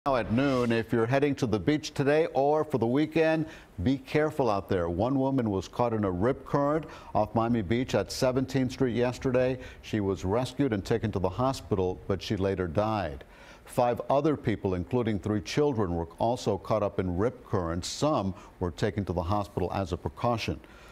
Now at noon, if you're heading to the beach today or for the weekend, be careful out there. One woman was caught in a rip current off Miami Beach at 17th Street yesterday. She was rescued and taken to the hospital, but she later died. 5 other people, including 3 children, were also caught up in rip currents. Some were taken to the hospital as a precaution.